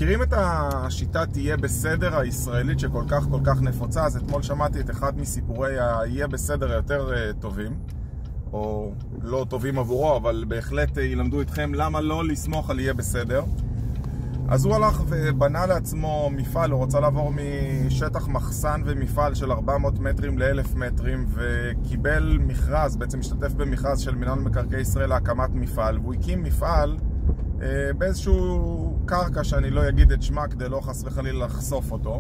מכירים את השיטה תהיה בסדר הישראלית שכל כך נפוצה? אז אתמול שמעתי את אחד מסיפורי היהיה בסדר היותר טובים, או לא טובים עבורו, אבל בהחלט ילמדו אתכם למה לא לסמוך על יהיה בסדר. אז הוא הלך ובנה לעצמו מפעל, הוא רוצה לעבור משטח מחסן ומפעל של 400 מטרים ל-1000 מטרים, וקיבל מכרז, בעצם השתתף במכרז של מינהל מקרקעי ישראל להקמת מפעל, והוא הקים מפעל באיזשהו קרקע שאני לא אגיד את שמה כדי לא חס וחלילה לחשוף אותו.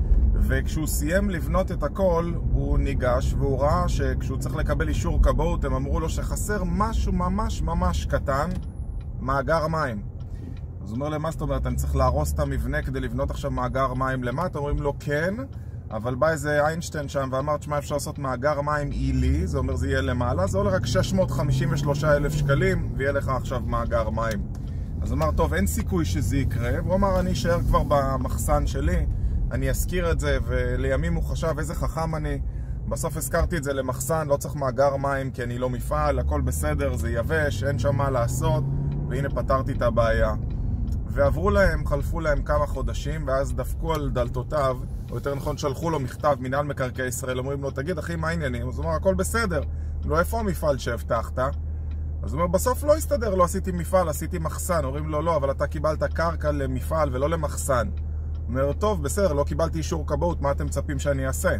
וכשהוא סיים לבנות את הכל, הוא ניגש והוא ראה שכשהוא צריך לקבל אישור כבאות, הם אמרו לו שחסר משהו ממש קטן, מאגר מים. אז הוא אומר להם, מה זאת אומרת, אני צריך להרוס את המבנה כדי לבנות עכשיו מאגר מים למטה? אומרים לו, כן, אבל בא איזה איינשטיין שם ואמר, שמה אפשר לעשות מאגר מים עילי, זה אומר זה יהיה למעלה, זה עולה רק 653,000 שקלים, ויהיה לך עכשיו מאגר מים. אז הוא אמר, טוב, אין סיכוי שזה יקרה, והוא אמר, אני אשאר כבר במחסן שלי, אני אזכיר את זה, ולימים הוא חשב, איזה חכם אני, בסוף הזכרתי את זה למחסן, לא צריך מאגר מים, כי אני לא מפעל, הכל בסדר, זה יבש, אין שם מה לעשות, והנה פתרתי את הבעיה. ועברו להם, חלפו להם כמה חודשים, ואז דפקו על דלתותיו, או יותר נכון שלחו לו מכתב מינהל מקרקעי ישראל, אומרים לו, תגיד אחי, מה העניינים? אז הוא אומר, הכל בסדר. לא, איפה המפעל שהבטחת? אז הוא אומר, בסוף לא הסתדר, לא עשיתי מפעל, עשיתי מחסן. אומרים לו, לא, אבל אתה קיבלת קרקע למפעל ולא למחסן. הוא אומר, טוב, בסדר, לא קיבלתי אישור כבאות, מה אתם מצפים שאני אעשה?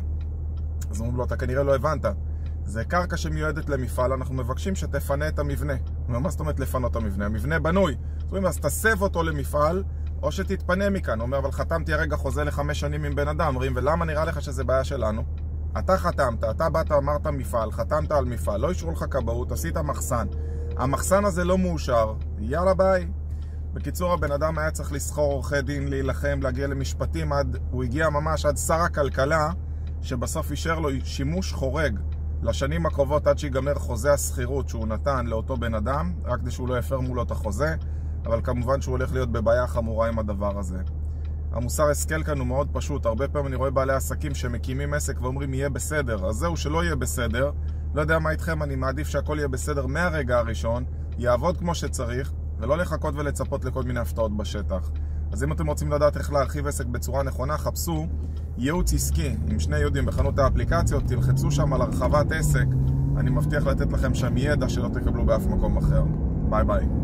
אז אומרים לו, אתה כנראה לא הבנת. זה קרקע שמיועדת למפעל, אנחנו מבקשים שתפנה את המבנה. הוא אומר, מה זאת אומרת לפנות את המבנה? המבנה בנוי. אז תסב אותו למפעל, או שתתפנה מכאן. הוא אומר, אבל חתמתי הרגע חוזה ל5 שנים עם בן אדם. אומרים, ולמה נראה לך שזה בעיה שלנו? אתה חתמת, אתה באת, אמרת מפעל, חתמת על מפעל, לא אישרו לך כבאות, עשית מחסן. המחסן הזה לא מאושר, יאללה ביי. בקיצור, הבן אדם היה צריך לסחור עורכי דין, להילחם, להגיע למשפטים, הוא הגיע ממש עד שר הכלכלה, שבסוף אישר לו שימוש חורג לשנים הקרובות עד שיגמר חוזה הסחירות שהוא נתן לאותו בן אדם, רק כדי שהוא לא יפר מולו את החוזה, אבל כמובן שהוא הולך להיות בבעיה חמורה עם הדבר הזה. המוסר השכל כאן הוא מאוד פשוט, הרבה פעמים אני רואה בעלי עסקים שמקימים עסק ואומרים יהיה בסדר, אז זהו שלא יהיה בסדר, לא יודע מה איתכם, אני מעדיף שהכל יהיה בסדר מהרגע הראשון, יעבוד כמו שצריך, ולא לחכות ולצפות לכל מיני הפתעות בשטח. אז אם אתם רוצים לדעת איך להרחיב עסק בצורה נכונה, חפשו ייעוץ עסקי עם 2 יודעים בחנות האפליקציות, תלחצו שם על הרחבת עסק, אני מבטיח לתת לכם שם ידע שלא תקבלו באף מקום אחר. ביי ביי.